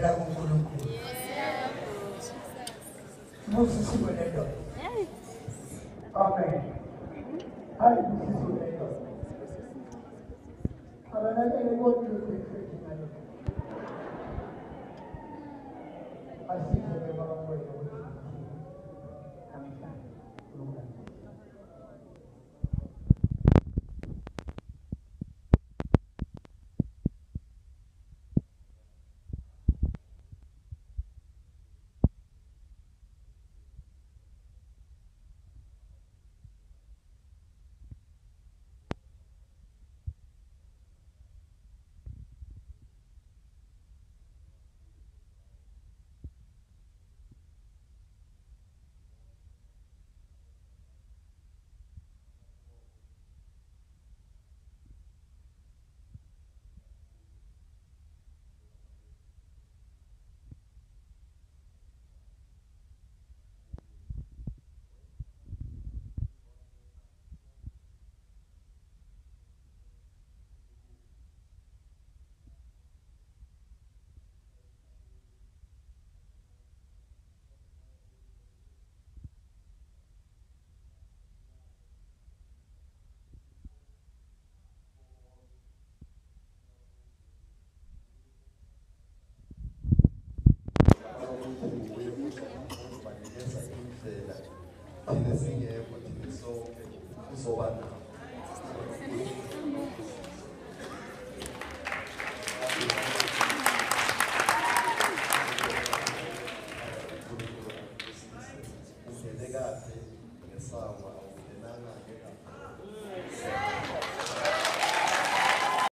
Siyabonga uNkulunkulu. Moses Bonendo. Amen. Hayi Bonendo. Abana ke bonke kwefethi ngalo. Asizwe baba kwethu. Thina singekho thina sonke kuzoba